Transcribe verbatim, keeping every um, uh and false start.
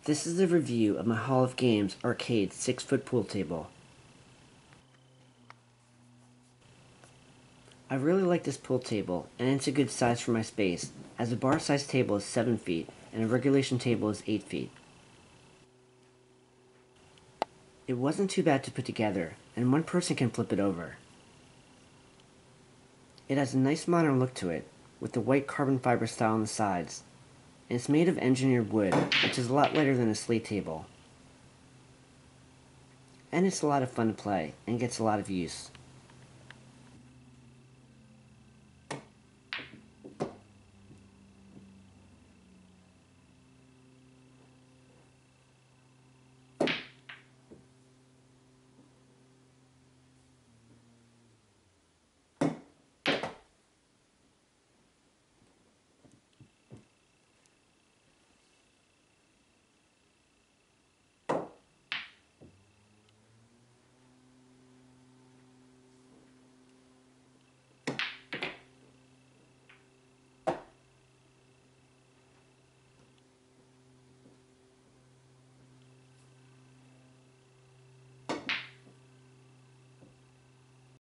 This is a review of my Hall of Games arcade six foot pool table. I really like this pool table, and it's a good size for my space, as a bar size table is seven feet and a regulation table is eight feet. It wasn't too bad to put together, and one person can flip it over. It has a nice modern look to it, with the white carbon fiber style on the sides, and it's made of engineered wood, which is a lot lighter than a slate table. And it's a lot of fun to play, and gets a lot of use.